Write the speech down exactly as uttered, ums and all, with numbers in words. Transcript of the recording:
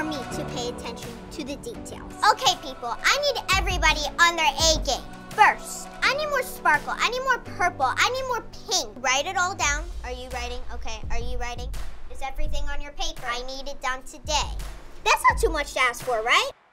me to pay attention to the details. Okay, people, I need everybody on their A game. First, I need more sparkle, I need more purple, I need more pink. Write it all down. Are you writing? Okay, are you writing? Is everything on your paper? I need it done today. That's not too much to ask for, right?